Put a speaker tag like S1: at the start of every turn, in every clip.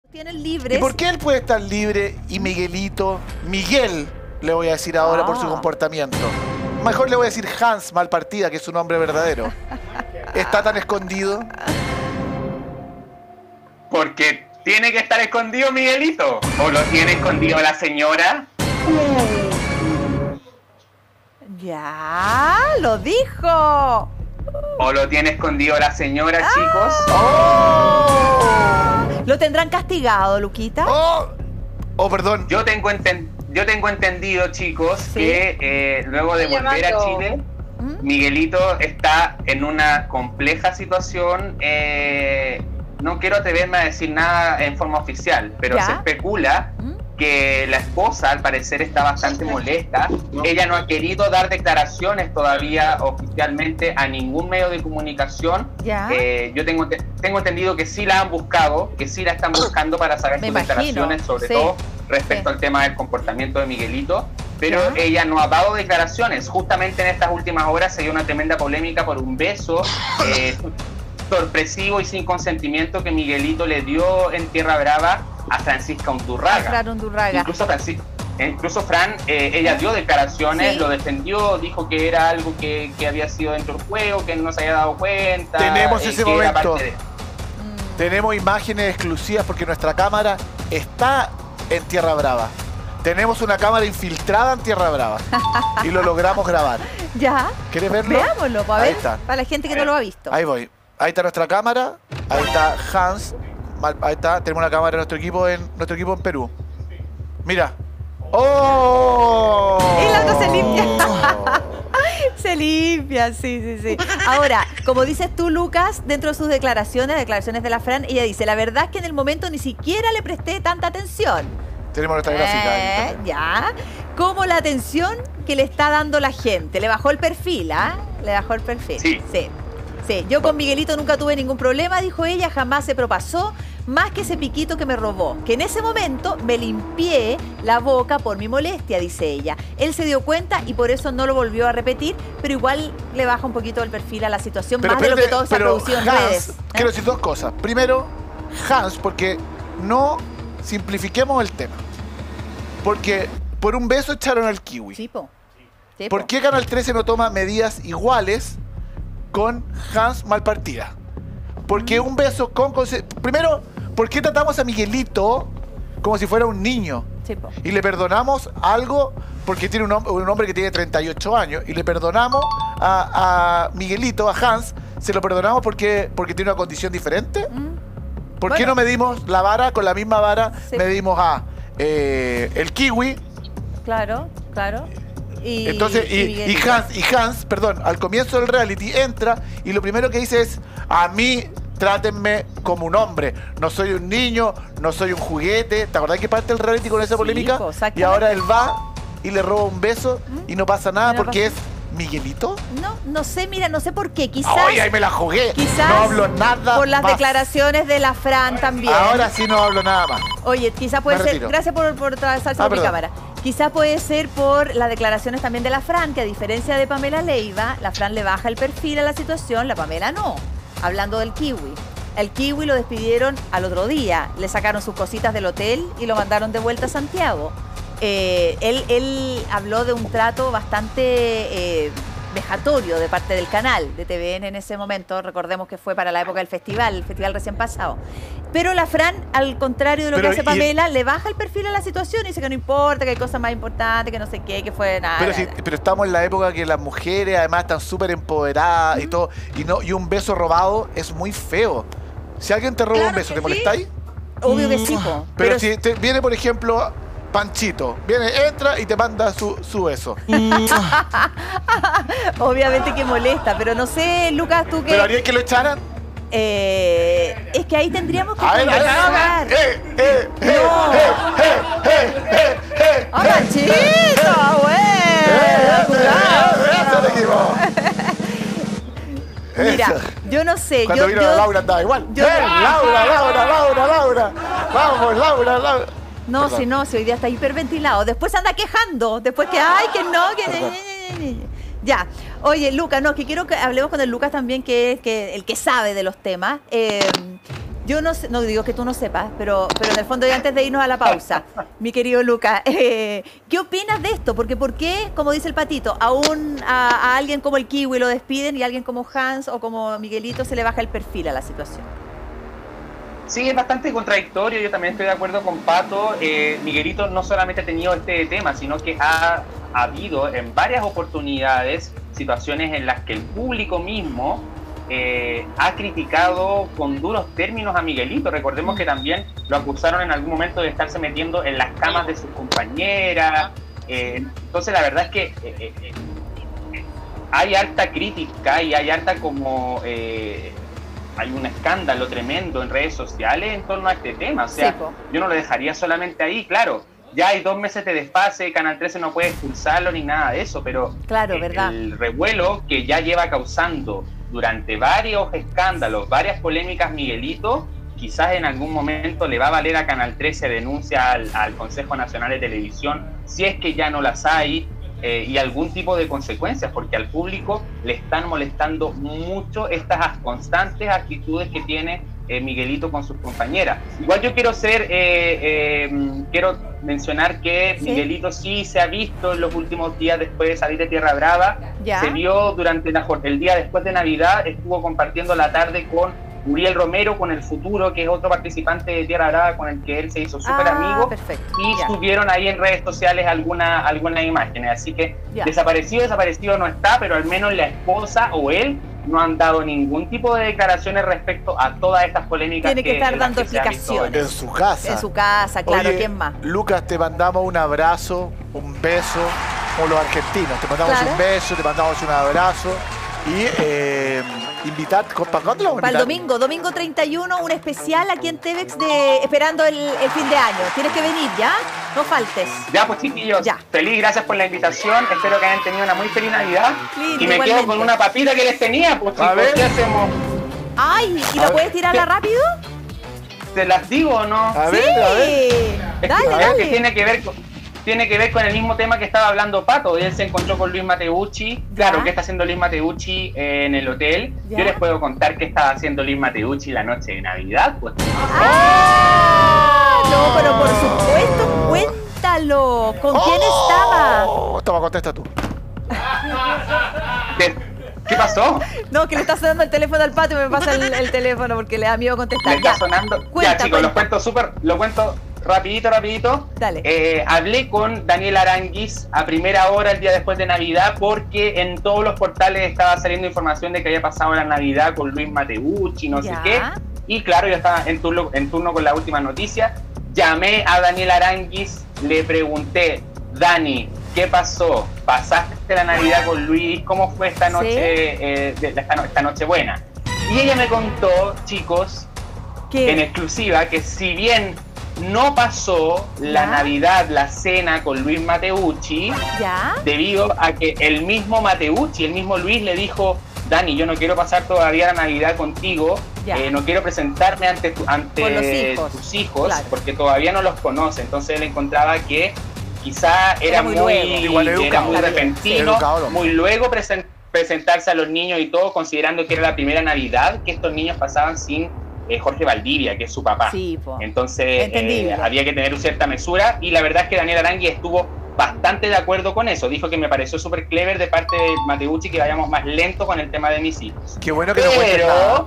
S1: Tienen libres.
S2: ¿Y por qué él puede estar libre y Miguelito, Miguel, le voy a decir ahora por su comportamiento? Mejor le voy a decir Hans Malpartida, que es su nombre verdadero. ¿Está tan escondido?
S3: Porque tiene que estar escondido Miguelito. ¿O lo tiene escondido la señora?
S1: Ya, lo dijo.
S3: ¿O lo tiene escondido la señora, chicos?
S1: ¿Lo tendrán castigado, Luquita?
S2: Perdón.
S3: Yo tengo entendido, chicos,
S1: ¿Sí?
S3: que luego de volver a Chile, Miguelito está en una compleja situación. No quiero atreverme a decir nada en forma oficial, pero
S1: ¿Ya?
S3: se especula que la esposa al parecer está bastante molesta. Ella no ha querido dar declaraciones todavía oficialmente a ningún medio de comunicación.
S1: ¿Ya?
S3: Yo tengo entendido que sí la han buscado, que sí la están buscando para saber sus declaraciones, sobre todo respecto al tema del comportamiento de Miguelito. Pero ella no ha dado declaraciones. Justamente en estas últimas horas se dio una tremenda polémica por un beso sorpresivo y sin consentimiento que Miguelito le dio en Tierra Brava a Francisca Undurraga. Incluso Fran, ella dio declaraciones, lo defendió, dijo que era algo que había sido dentro del juego, que no se había dado cuenta.
S2: Tenemos ese
S3: que era
S2: momento.
S3: parte de...
S2: Tenemos imágenes exclusivas porque nuestra cámara está en Tierra Brava. Tenemos una cámara infiltrada en Tierra Brava y lo logramos grabar.
S1: ¿Ya?
S2: ¿Quieres verlo?
S1: Veámoslo, para
S2: Ahí
S1: ver,
S2: está.
S1: para la gente que no lo ha visto.
S2: Ahí voy. Ahí está nuestra cámara. Ahí está Hans. Ahí está. Tenemos una cámara de nuestro equipo en Perú. Mira. ¡Oh!
S1: Y el auto se limpia. Se limpia, sí. Ahora, como dices tú, Lucas, dentro de sus declaraciones de la Fran, ella dice, la verdad es que en el momento ni siquiera le presté tanta atención.
S2: Tenemos nuestra gráfica ahí.
S1: Ya. Como la atención que le está dando la gente. Le bajó el perfil, ¿ah? Le bajó el perfil.
S3: Sí.
S1: Yo con Miguelito nunca tuve ningún problema, dijo ella, jamás se propasó, más que ese piquito que me robó, que en ese momento me limpié la boca por mi molestia, dice ella. Él se dio cuenta y por eso no lo volvió a repetir, pero igual le baja un poquito el perfil a la situación, más de lo que todo se ha producido en
S2: Hans,
S1: redes.
S2: Quiero decir dos cosas. Primero, Hans, porque no simplifiquemos el tema. Porque por un beso echaron al kiwi.
S1: Sí, po.
S2: ¿Por qué Canal 13 no toma medidas iguales con Hans Malpartida? Porque un beso con... Primero, ¿por qué tratamos a Miguelito como si fuera un niño?
S1: Sí, po.
S2: Y le perdonamos algo porque tiene un hombre que tiene 38 años. Y le perdonamos a Miguelito, a Hans, se lo perdonamos porque tiene una condición diferente. ¿Por qué no medimos la vara con la misma vara?
S1: Sí.
S2: Medimos a el kiwi.
S1: Claro.
S2: Entonces, Hans, perdón, al comienzo del reality entra y lo primero que dice es: a mí trátenme como un hombre, no soy un niño, no soy un juguete. ¿Te acordás que parte el reality con esa polémica? Y ahora él va y le roba un beso y no pasa nada porque es Miguelito.
S1: No sé, mira, no sé por qué, quizás...
S2: ¡Ay, ahí me la jugué!
S1: Quizás
S2: no hablo nada
S1: por las
S2: más.
S1: declaraciones de la Fran también.
S2: Ahora sí no hablo nada más.
S1: Oye, quizás puede
S2: Me
S1: ser...
S2: retiro.
S1: Gracias por atravesarse por mi cámara. Quizás puede ser por las declaraciones también de la Fran, que a diferencia de Pamela Leiva, la Fran le baja el perfil a la situación, la Pamela no. Hablando del kiwi. El kiwi lo despidieron al otro día. Le sacaron sus cositas del hotel y lo mandaron de vuelta a Santiago. Él habló de un trato bastante... vejatorio de parte del canal de TVN en ese momento. Recordemos que fue para la época del festival, el festival recién pasado. Pero la Fran, al contrario de lo que hace Pamela, le baja el perfil a la situación y dice que no importa, que hay cosas más importantes, que no sé qué, que fue nada.
S2: Pero estamos en la época que las mujeres además están súper empoderadas y todo, y un beso robado es muy feo. Si alguien te roba un beso, ¿te molestáis?
S1: Obvio que sí, po.
S2: Pero si te viene, por ejemplo, Panchito, entra y te manda su beso.
S1: Obviamente que molesta, pero no sé, Lucas, tú que...
S2: ¿Pero harías que lo echaran?
S1: Es que ahí tendríamos que
S2: A ver,
S1: conversar. ¡Ah, Panchito! Mira, yo no sé.
S2: Cuando vino Laura andaba igual. Laura. Vamos, Laura.
S1: No, si hoy día está hiperventilado. Después anda quejando. Después que, ay, que no, que... Ya. Oye, Lucas, que quiero que hablemos con el Lucas también, que es el que sabe de los temas. Yo no sé, no digo que tú no sepas, pero en el fondo, y antes de irnos a la pausa, mi querido Luca, ¿qué opinas de esto? Porque ¿por qué, como dice el Patito, a alguien como el Kiwi lo despiden y a alguien como Hans o como Miguelito se le baja el perfil a la situación?
S3: Sí, es bastante contradictorio. Yo también estoy de acuerdo con Pato. Miguelito no solamente ha tenido este tema, sino que ha habido en varias oportunidades situaciones en las que el público mismo ha criticado con duros términos a Miguelito. Recordemos que también lo acusaron en algún momento de estarse metiendo en las camas de sus compañeras. Entonces la verdad es que hay harta crítica y hay harta como... hay un escándalo tremendo en redes sociales en torno a este tema. O sea, yo no lo dejaría solamente ahí, claro. Ya hay 2 meses de desfase, Canal 13 no puede expulsarlo ni nada de eso, pero
S1: claro, ¿verdad?
S3: El revuelo que ya lleva causando durante varios escándalos, varias polémicas Miguelito, quizás en algún momento le va a valer a Canal 13 denuncia al Consejo Nacional de Televisión, si es que ya no las hay, y algún tipo de consecuencias, porque al público le están molestando mucho estas constantes actitudes que tiene Miguelito con sus compañeras. Igual yo quiero quiero mencionar que Miguelito sí se ha visto en los últimos días después de salir de Tierra Brava. ¿Ya? Se vio durante el día después de Navidad, estuvo compartiendo la tarde con Uriel Romero, con El Futuro, que es otro participante de Tierra Brava con el que él se hizo súper amigo.
S1: Perfecto.
S3: Y subieron ahí en redes sociales algunas imágenes. Así que desaparecido no está, pero al menos la esposa o él no han dado ningún tipo de declaraciones respecto a todas estas polémicas.
S1: Tiene que estar dando explicaciones.
S2: En su casa.
S1: En su casa, claro.
S2: Oye,
S1: ¿quién más?
S2: Lucas, te mandamos un abrazo, un beso, como los argentinos. Te mandamos un beso, te mandamos un abrazo. Y invitar, ¿para cuándo lo vamos a invitar?
S1: Para el domingo 31, un especial aquí en TVX esperando el fin de año. Tienes que venir, ¿ya? No faltes.
S3: Ya, pues chiquillos, feliz, gracias por la invitación. Espero que hayan tenido una muy feliz Navidad.
S1: Lindo,
S3: y me quedo con una papita que les tenía, pues chicos, ¿qué hacemos?
S1: Ay, ¿y la puedes tirarla rápido?
S3: ¿Te las digo o no?
S2: A ver.
S1: Dale.
S3: Que tiene que ver con el mismo tema que estaba hablando Pato. Él se encontró con Luis Mateucci. Claro, ¿qué está haciendo Luis Mateucci en el hotel? Yo les puedo contar qué estaba haciendo Luis Mateucci la noche de Navidad. Pues.
S1: No, pero por supuesto, cuéntalo. ¿Con quién estaba?
S2: Toma, contesta tú.
S3: ¿Qué pasó?
S1: No, que le está sonando el teléfono al Pato y me pasa el teléfono porque le da miedo contestar.
S3: ¿Le está sonando? Chicos, lo cuento rapidito.
S1: Dale.
S3: Hablé con Daniel Aranguis a primera hora el día después de Navidad porque en todos los portales estaba saliendo información de que había pasado la Navidad con Luis Mateucci, no sé qué. Y claro, yo estaba en turno con la última noticia. Llamé a Daniel Aranguis, le pregunté, Dani, ¿qué pasó? ¿Pasaste la Navidad con Luis? ¿Cómo fue esta noche, esta noche buena? Y ella me contó, chicos, en exclusiva, que si bien no pasó la Navidad, la cena con Luis Mateucci, debido a que el mismo Mateucci, el mismo Luis le dijo, Dani, yo no quiero pasar todavía la Navidad contigo, no quiero presentarme ante tus hijos, porque todavía no los conoce. Entonces él encontraba que quizá era muy repentino, muy luego presentarse a los niños y todo, considerando que era la primera Navidad que estos niños pasaban sin Jorge Valdivia, que es su papá. Entonces había que tener cierta mesura, y la verdad es que Daniel Arangui estuvo bastante de acuerdo con eso. Dijo que me pareció súper clever de parte de Mateucci que vayamos más lento con el tema de mis hijos.
S2: Qué bueno que no cuentes nada.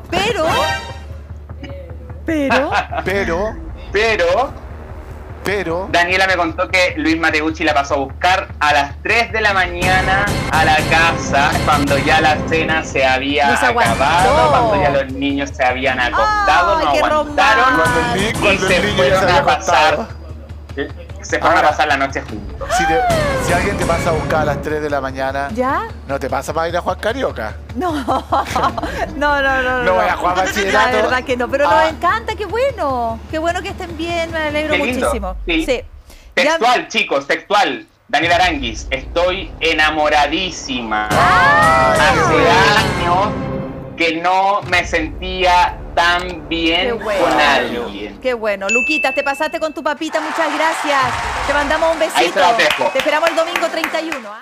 S2: Pero
S3: Daniela me contó que Luis Mateucci la pasó a buscar a las 3 de la mañana a la casa, cuando ya la cena se había acabado, cuando ya los niños se habían acostado, no aguantaron y se fueron a pasar. Se fueron a pasar la noche juntos.
S2: Si alguien te pasa a buscar a las 3 de la mañana, ¿no te pasa para ir a jugar carioca?
S1: No. No
S2: voy a jugar bachillerato.
S1: La verdad que no, pero nos encanta, qué bueno. Qué bueno que estén bien, me alegro muchísimo.
S3: Sí. Textual, chicos, textual. Daniel Aranguis, estoy enamoradísima. Hace años que no me sentía tan bien con alguien.
S1: Qué bueno. Luquita, te pasaste con tu papita, muchas gracias. Te mandamos un besito.
S3: Ahí te lo dejo.
S1: Te esperamos el domingo 31.